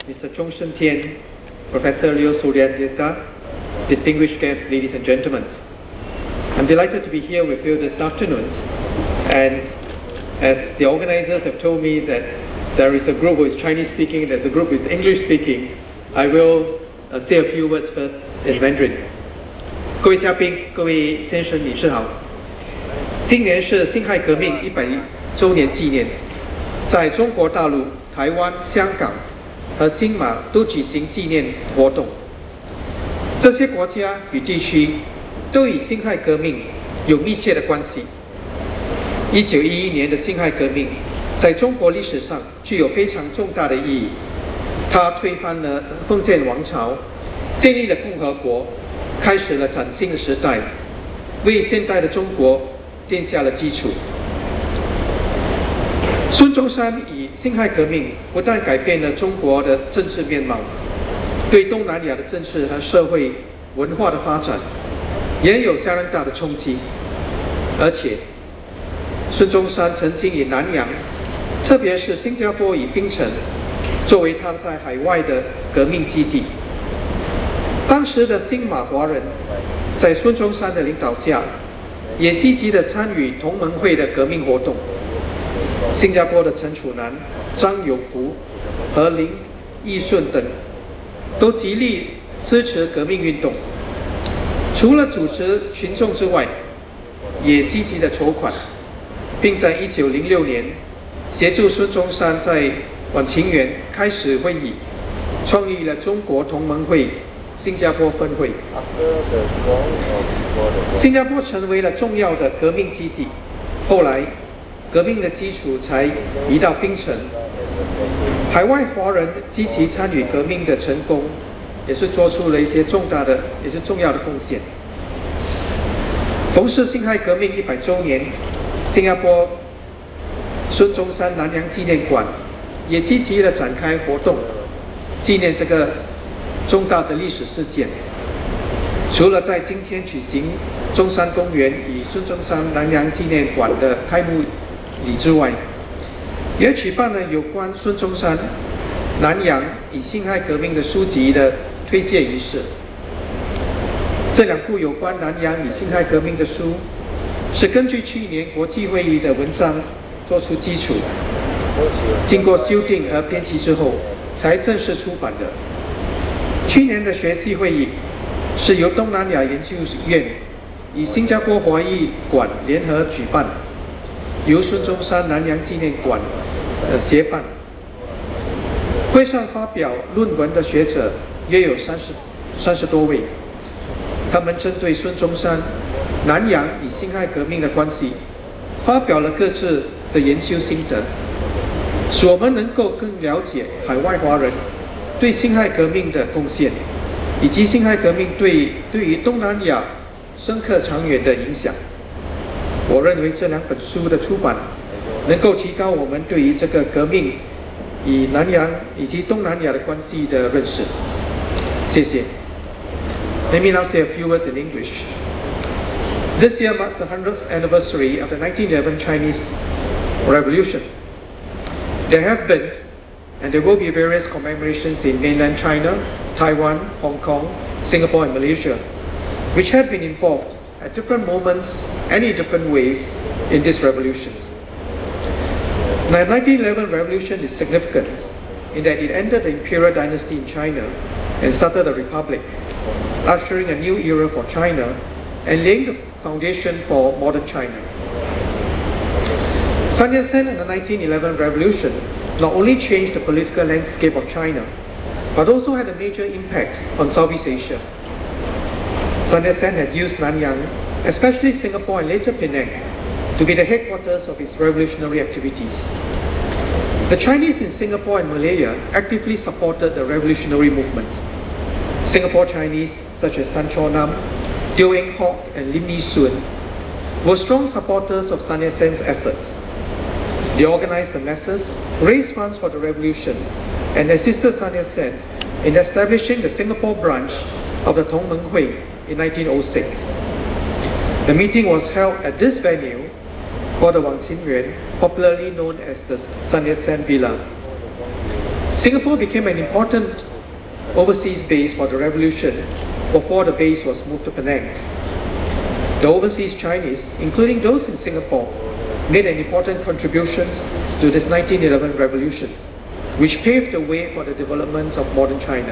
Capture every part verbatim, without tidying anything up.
Mister Chong Shun Tian, Professor Leo Suryanirta, distinguished guests, ladies and gentlemen. I'm delighted to be here with you this afternoon, and as the organizers have told me that there is a group who is Chinese speaking, there's a group who is English speaking, I will uh, say a few words first in Mandarin. 各位嘉宾、各位先生、女士好。今年是辛亥革命一百周年纪念，在中国大陆、台湾、香港和新马都举行纪念活动。这些国家与地区都与辛亥革命有密切的关系。一九一一年的辛亥革命在中国历史上具有非常重大的意义，它推翻了封建王朝，建立了共和国，开始了崭新的时代，为现代的中国建下了基础。孙中山以辛亥革命不但改变了中国的政治面貌，对东南亚的政治和社会文化的发展也有相当大的冲击。而且孙中山曾经以南洋，特别是新加坡与槟城作为他在海外的革命基地。当时的新马华人在孙中山的领导下，也积极地参与同盟会的革命活动。新加坡的陈楚南、张有福和林义顺等都极力支持革命运动，除了组织群众之外，也积极地筹款，并在一九零六年协助孙中山在晚清园开始会议，创立了中国同盟会新加坡分会。新加坡成为了重要的革命基地，后来革命的基础才移到槟城。海外华人积极参与革命的成功，也是做出了一些重大的也是重要的贡献。逢是辛亥革命一百周年，新加坡孙中山南洋纪念馆也积极地展开活动，纪念这个重大的历史事件。除了在今天举行中山公园与孙中山南洋纪念馆的开幕礼之外，也举办了有关孙中山南洋与辛亥革命的书籍的推荐仪式。这两部有关南洋与辛亥革命的书是根据去年国际会议的文章做出基础，经过修订和编辑之后才正式出版的。去年的学际会议是由东南亚研究院与新加坡华裔馆联合举办，由孙中山南洋纪念馆呃协办。会上发表论文的学者约有三十三十多位，他们针对孙中山南洋与辛亥革命的关系发表了各自的研究心得，使我们能够更了解海外华人对辛亥革命的贡献，以及辛亥革命对对于东南亚深刻长远的影响。我认为这两本书的出版能够提高我们对于这个革命与南洋以及东南亚的关系的认识。谢谢。Let me now say a few words in English. This year marks the hundredth anniversary of the nineteen eleven Chinese Revolution. There have been and there will be various commemorations in mainland China, Taiwan, Hong Kong, Singapore and Malaysia, which have been involved at different moments and in different ways in this revolution. The nineteen eleven revolution is significant in that it ended the imperial dynasty in China and started a republic, ushering a new era for China and laying the foundation for modern China. Sun Yat-sen and the nineteen eleven revolution not only changed the political landscape of China, but also had a major impact on Southeast Asia. Sun Yat-sen had used Nanyang, especially Singapore and later Penang, to be the headquarters of his revolutionary activities. The Chinese in Singapore and Malaya actively supported the revolutionary movement. Singapore Chinese such as Tan Chaw Nam, Teo Eng Hock and Lim Yi Soon were strong supporters of Sun Yat-sen's efforts. They organized the masses, raised funds for the revolution, and assisted Sun Yat-sen in establishing the Singapore branch of the Tong Meng Hui in nineteen oh six. The meeting was held at this venue called the Wang Qin Yuan, popularly known as the Sun Yat-sen Villa. Singapore became an important overseas base for the revolution before the base was moved to Penang. The overseas Chinese, including those in Singapore, made an important contribution to this nineteen eleven revolution, which paved the way for the development of modern China.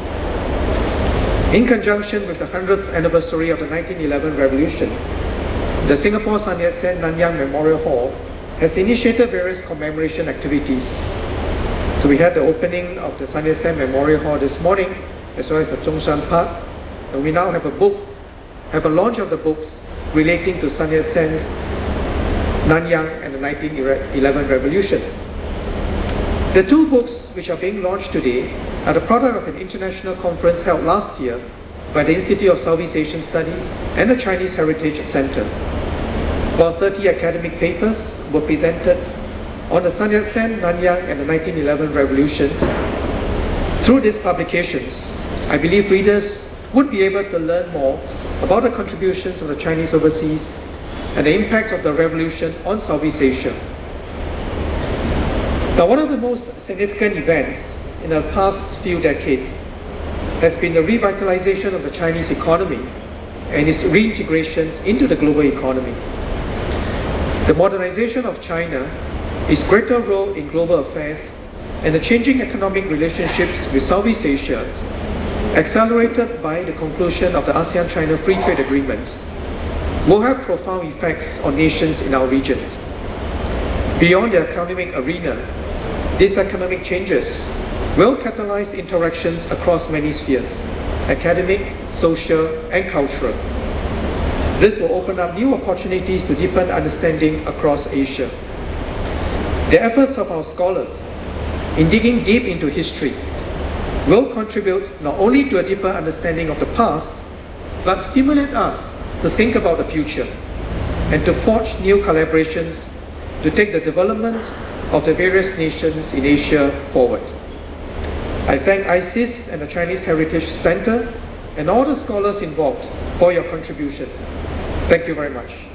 In conjunction with the hundredth anniversary of the nineteen eleven revolution, the Singapore Sun Yat-sen Nanyang Memorial Hall has initiated various commemoration activities. So we had the opening of the Sun Yat-sen Memorial Hall this morning, as well as the Zhongshan Park, and we now have a book, have a launch of the books relating to Sun Yat-sen, Nanyang and the nineteen eleven revolution. The two books which are being launched today are the product of an international conference held last year by the Institute of Southeast Asian Studies and the Chinese Heritage Center. About thirty academic papers were presented on the Sun Yat-sen, Nanyang and the nineteen eleven revolution. Through these publications, I believe readers would be able to learn more about the contributions of the Chinese overseas and the impact of the revolution on Southeast Asia. Now, one of the most significant events in the past few decades has been the revitalization of the Chinese economy and its reintegration into the global economy. The modernization of China, its greater role in global affairs, and the changing economic relationships with Southeast Asia, accelerated by the conclusion of the ASEAN-China Free Trade Agreement, will have profound effects on nations in our region. Beyond the economic arena, these economic changes will catalyze interactions across many spheres: academic, social, and cultural. This will open up new opportunities to deepen understanding across Asia. The efforts of our scholars in digging deep into history will contribute not only to a deeper understanding of the past, but stimulate us to think about the future and to forge new collaborations to take the development of the various nations in Asia forward. I thank I C I S and the Chinese Heritage Center and all the scholars involved for your contribution. Thank you very much.